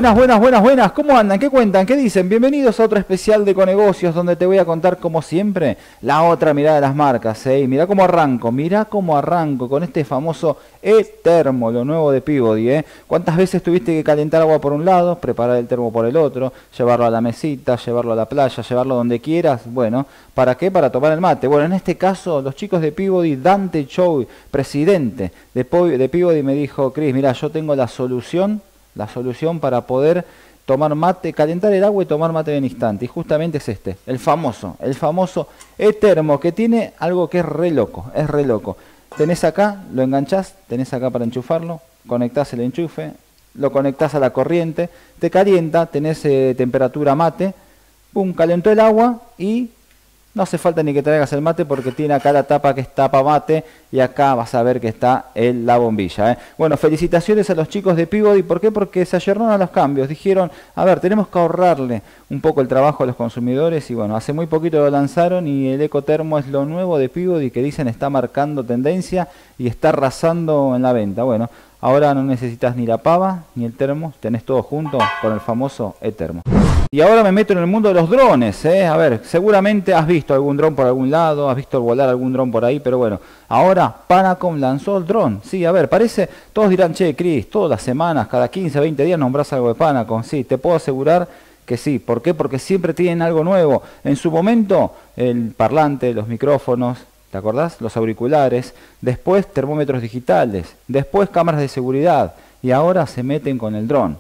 Buenas, buenas, buenas, buenas. ¿Cómo andan? ¿Qué cuentan? ¿Qué dicen? Bienvenidos a otro especial de Econegocios donde te voy a contar, como siempre, la otra mirada de las marcas. Y mirá cómo arranco con este famoso E-Termo, lo nuevo de Peabody. ¿Cuántas veces tuviste que calentar agua por un lado, preparar el termo por el otro, llevarlo a la mesita, llevarlo a la playa, llevarlo donde quieras? Bueno, ¿para qué? Para tomar el mate. Bueno, en este caso, los chicos de Peabody, Dante Chow, presidente de Peabody, me dijo: Cris, mirá, yo tengo la solución para poder tomar mate, calentar el agua y tomar mate en instante. Y justamente es este, el famoso E-Termo, que tiene algo que es re loco. Tenés acá, lo enganchás, tenés acá para enchufarlo, conectás el enchufe, lo conectás a la corriente, te calienta, tenés temperatura mate, pum, calentó el agua y no hace falta ni que traigas el mate porque tiene acá la tapa que es tapa mate y acá vas a ver que está la bombilla. Bueno, felicitaciones a los chicos de Peabody. ¿Por qué? Porque se ayornaron a los cambios. Dijeron, a ver, tenemos que ahorrarle un poco el trabajo a los consumidores y bueno, hace muy poquito lo lanzaron y el Ecotermo es lo nuevo de Peabody que dicen está marcando tendencia y está arrasando en la venta. Bueno, ahora no necesitas ni la pava ni el termo, tenés todo junto con el famoso E-Termo. Y ahora me meto en el mundo de los drones, A ver, seguramente has visto algún dron por algún lado, has visto volar algún dron por ahí, pero bueno, ahora Panacom lanzó el dron. Sí, a ver, parece, todos dirán, che, Cris, todas las semanas, cada 15, 20 días nombrás algo de Panacom. Sí, te puedo asegurar que sí. ¿Por qué? Porque siempre tienen algo nuevo. En su momento, el parlante, los micrófonos, ¿te acordás? Los auriculares, después termómetros digitales, después cámaras de seguridad y ahora se meten con el dron.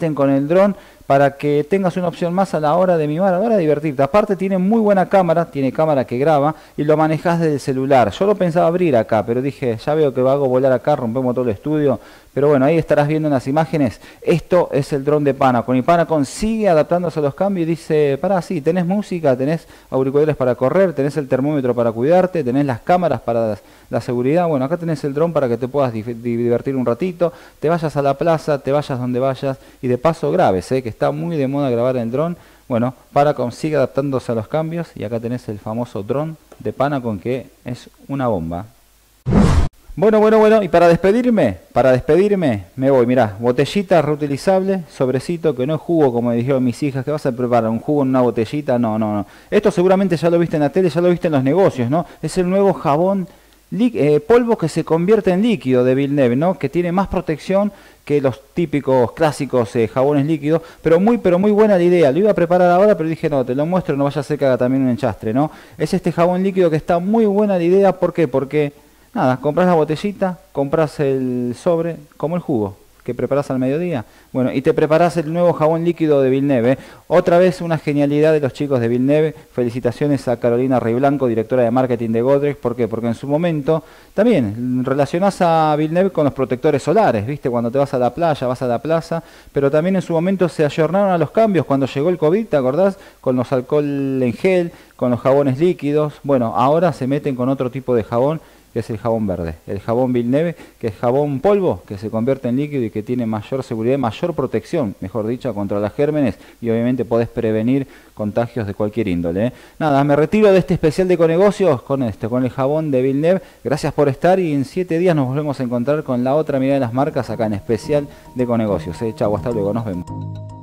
Para que tengas una opción más a la hora de mimar, a la hora de divertirte. Aparte tiene muy buena cámara, tiene cámara que graba y lo manejás desde el celular. Yo lo pensaba abrir acá, pero dije, ya veo que hago volar acá, rompemos todo el estudio. Pero bueno, ahí estarás viendo en las imágenes. Esto es el dron de Panacom. Y Panacom sigue adaptándose a los cambios y dice, pará, sí, tenés música, tenés auriculares para correr, tenés el termómetro para cuidarte, tenés las cámaras para la seguridad. Bueno, acá tenés el dron para que te puedas divertir un ratito, te vayas a la plaza, te vayas donde vayas y de paso grabes, que está muy de moda grabar en el dron. Bueno, Panacom sigue adaptándose a los cambios y acá tenés el famoso dron de Panacom que es una bomba. Bueno, y para despedirme me voy, mirá, botellita reutilizable, sobrecito, que no es jugo como me dijeron mis hijas, que vas a preparar un jugo en una botellita, no. Esto seguramente ya lo viste en la tele, ya lo viste en los negocios, ¿no? Es el nuevo jabón polvo que se convierte en líquido de Villeneuve, ¿no? Que tiene más protección que los típicos clásicos jabones líquidos, pero muy buena la idea. Lo iba a preparar ahora, pero dije, no, te lo muestro, no vaya a ser que haga también un enchastre, ¿no? Es este jabón líquido que está muy buena la idea, ¿por qué? Porque nada, compras la botellita, compras el sobre, como el jugo que preparás al mediodía. Bueno, y te preparás el nuevo jabón líquido de Villeneuve. Otra vez una genialidad de los chicos de Villeneuve. Felicitaciones a Carolina Rey Blanco, directora de marketing de Godrej. ¿Por qué? Porque en su momento también relacionás a Villeneuve con los protectores solares, ¿viste? Cuando te vas a la playa, vas a la plaza, pero también en su momento se ayornaron a los cambios cuando llegó el COVID, ¿te acordás? Con los alcohol en gel, con los jabones líquidos. Bueno, ahora se meten con otro tipo de jabón, que es el jabón verde, el jabón Villeneuve, que es jabón polvo, que se convierte en líquido y que tiene mayor seguridad, mayor protección, mejor dicho, contra los gérmenes y obviamente podés prevenir contagios de cualquier índole. Nada, me retiro de este especial de Econegocios con el jabón de Villeneuve. Gracias por estar y en 7 días nos volvemos a encontrar con la otra mirada de las marcas acá en especial de Econegocios. Chau, hasta luego, nos vemos.